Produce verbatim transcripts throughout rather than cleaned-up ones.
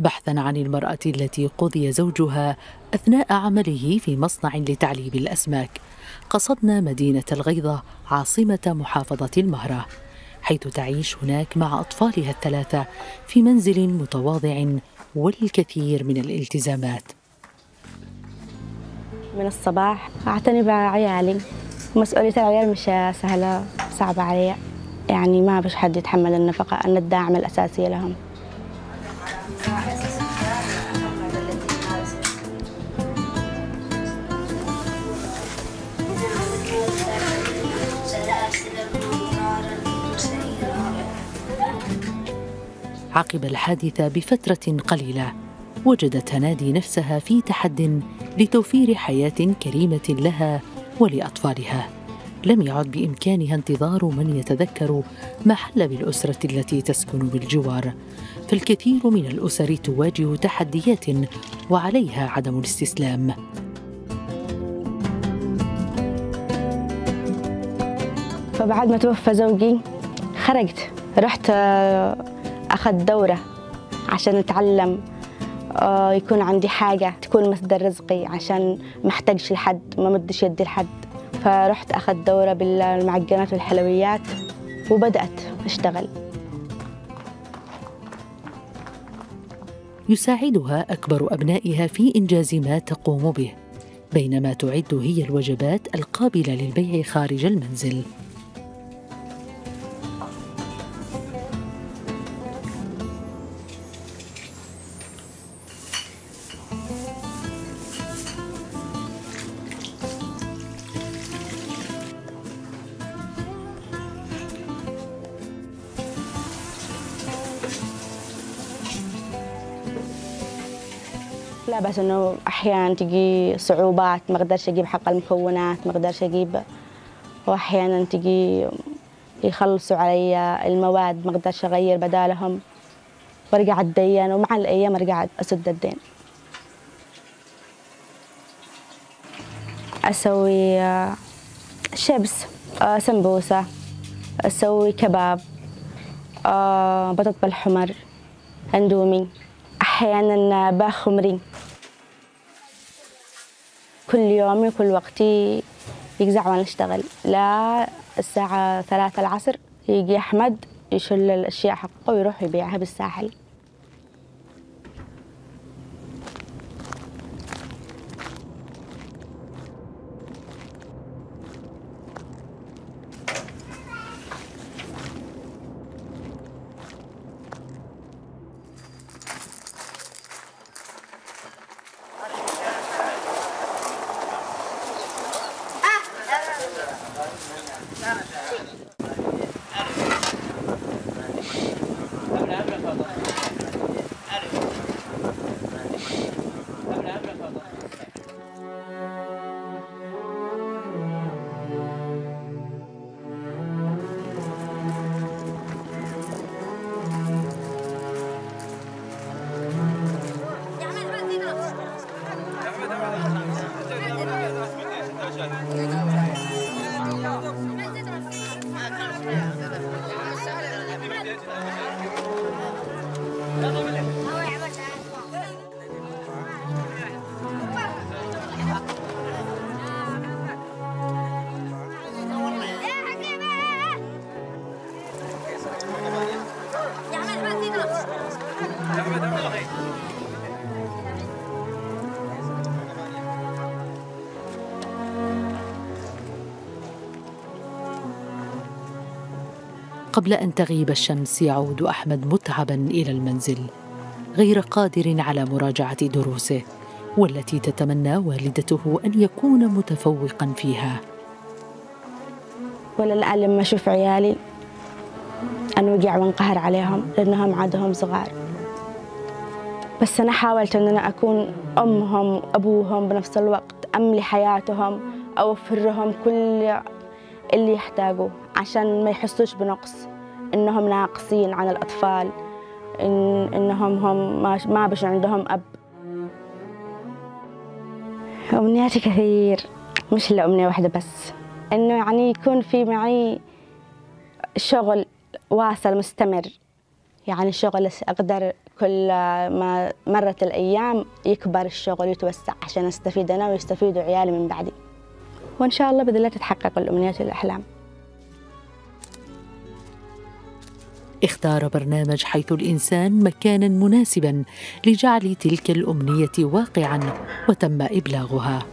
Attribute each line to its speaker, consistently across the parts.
Speaker 1: بحثاً عن المرأة التي قضي زوجها أثناء عمله في مصنع لتعليب الأسماك. قصدنا مدينة الغيضة عاصمة محافظة المهرة، حيث تعيش هناك مع أطفالها الثلاثة في منزل متواضع والكثير من الالتزامات.
Speaker 2: من الصباح أعتني بعيالي، مسؤولية العيال مش سهلة، صعبة علي، يعني ما بش حد يتحمل النفقة، أنا الداعمة الأساسية لهم.
Speaker 1: عقب الحادثة بفترة قليلة وجدت هنادي نفسها في تحد لتوفير حياة كريمة لها ولأطفالها. لم يعد بإمكانها انتظار من يتذكر ما حل بالأسرة التي تسكن بالجوار، فالكثير من الأسر تواجه تحديات وعليها عدم الاستسلام.
Speaker 2: فبعد ما توفى زوجي خرجت، رحت أخذت دورة عشان أتعلم، يكون عندي حاجة تكون مصدر رزقي، عشان ما احتاجش لحد، ما مدش يدي لحد. فرحت أخذت دورة بالمعجنات والحلويات وبدأت أشتغل.
Speaker 1: يساعدها أكبر أبنائها في إنجاز ما تقوم به، بينما تعد هي الوجبات القابلة للبيع خارج المنزل.
Speaker 2: لا بس انه احيانا تجي صعوبات، ما اقدرش اجيب حق المكونات، ما اقدرش اجيب، واحيانا تجي يخلصوا علي المواد، ما اقدرش اغير بدالهم، برجع اتدين، ومع الايام ارجع اسد الدين. اسوي شيبس، سمبوسه، اسوي كباب، بطاطا بالحمر، اندومي، احيانا باخمري. كل يومي وكل وقتي يجزع وانا اشتغل، لا الساعة ثلاثة العصر يجي أحمد يشل الأشياء حقه ويروح يبيعها بالساحل.
Speaker 1: قبل أن تغيب الشمس يعود أحمد متعباً إلى المنزل، غير قادر على مراجعة دروسه والتي تتمنى والدته أن يكون متفوقاً فيها.
Speaker 2: ولا الآن لما أشوف عيالي أنوجع وانقهر عليهم لأنهم عادهم صغار، بس أنا حاولت أن أنا أكون أمهم وأبوهم بنفس الوقت، أملي حياتهم، أوفر لهم كل اللي يحتاجوه عشان ما يحسوش بنقص، إنهم ناقصين عن الأطفال، إن إنهم هم ما ما بش عندهم أب. أمنياتي كثير، مش إلا أمنية واحدة بس، إنه يعني يكون في معي شغل واصل مستمر، يعني شغل أقدر كل ما مرت الأيام يكبر الشغل ويتوسع عشان أستفيد أنا ويستفيدوا عيالي من بعدي، وإن شاء الله بإذن الله تتحقق الأمنيات والأحلام.
Speaker 1: اختار برنامج حيث الإنسان مكاناً مناسباً لجعل تلك الأمنية واقعاً، وتم إبلاغها.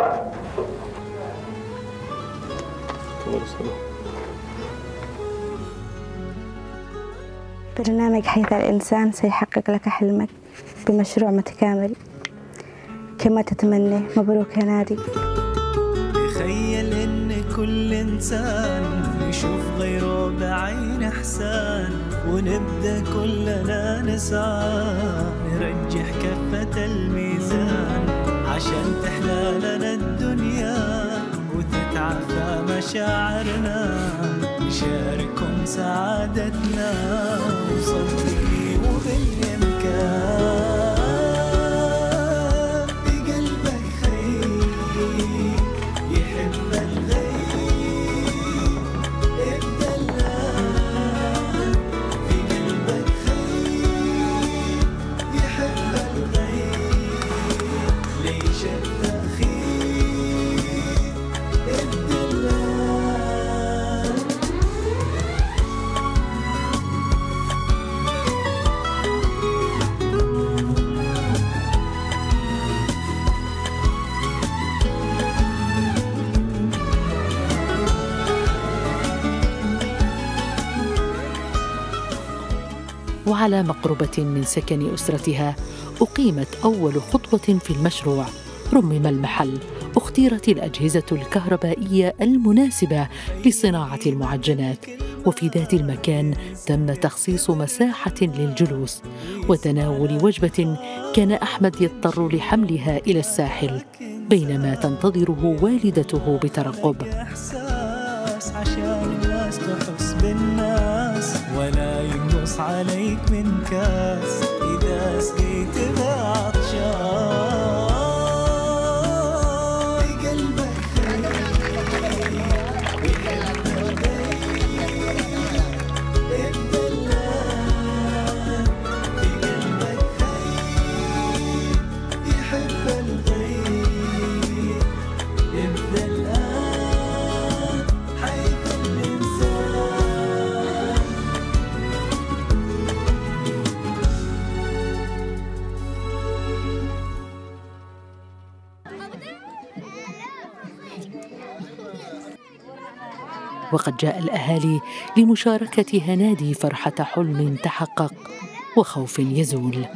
Speaker 2: برنامج حيث الإنسان سيحقق لك حلمك بمشروع متكامل كما تتمنى. مبروك يا نادي.
Speaker 3: تخيل إن كل إنسان يشوف غيره بعين إحسان، ونبدأ كلنا نسعى نرجح كفة الميزان عشان تحلى لنا الدنيا وتتعافى مشاعرنا، نشاركهم سعادتنا وصدقني وبالإمكان بقلبك خير يحب الغير ابدلنا، بقلبك خير يحب الغير ليش التأخير ابدلنا.
Speaker 1: وعلى مقربة من سكن أسرتها أقيمت أول خطوة في المشروع. رمم المحل، اختيرت الأجهزة الكهربائية المناسبة لصناعة المعجنات، وفي ذات المكان تم تخصيص مساحة للجلوس وتناول وجبة كان أحمد يضطر لحملها إلى الساحل بينما تنتظره والدته بترقب.
Speaker 3: عشان الناس تحس بالناس ولا ينقص عليك من كاس إذا سقيت بعطشان، بقلبك خير يحب الغير ابدلنا، بقلبك خير يحب الغير ابدأ الآن حيث الإنسان.
Speaker 1: وقد جاء الأهالي لمشاركة هنادي فرحة حلم تحقق وخوف يزول.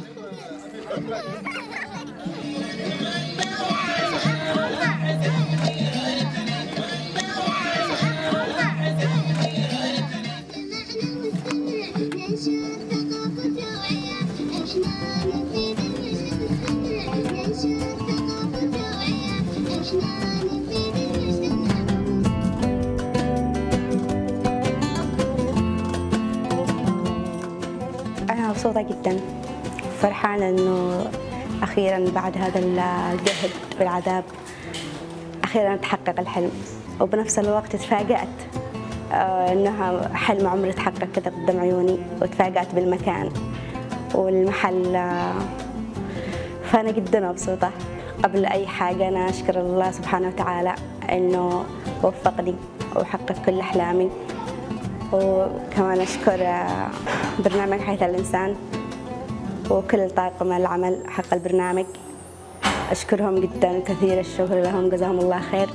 Speaker 2: أنا مبسوطة جدا، فرحانة إنه أخيرا بعد هذا الجهد والعذاب أخيرا تحقق الحلم، وبنفس الوقت تفاجأت آه إنها حلم عمري تحقق كده قدام عيوني، وتفاجأت بالمكان والمحل آه فأنا جدا مبسوطة. قبل أي حاجة أنا أشكر الله سبحانه وتعالى إنه وفقني وحقق كل أحلامي، وكمان أشكر برنامج حيث الإنسان وكل طاقم العمل حق البرنامج، أشكرهم جدا كثير الشكر لهم جزاهم الله خير.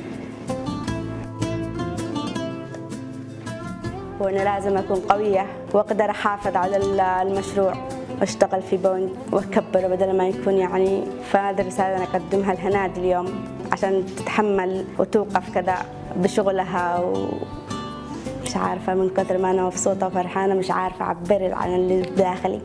Speaker 2: وأنا لازم أكون قوية وأقدر أحافظ على المشروع وأشتغل في بوند وأكبره بدل ما يكون يعني. فهذه الرسالة أنا أقدمها لهنادي اليوم عشان تتحمل وتوقف كذا بشغلها، ومش عارفة من كثر ما أنا مبسوطة وفرحانة مش عارفة أعبر عن اللي بداخلي.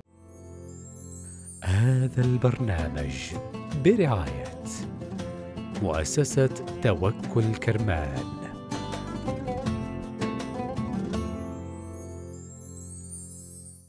Speaker 4: هذا البرنامج برعاية مؤسسة توكل كرمان.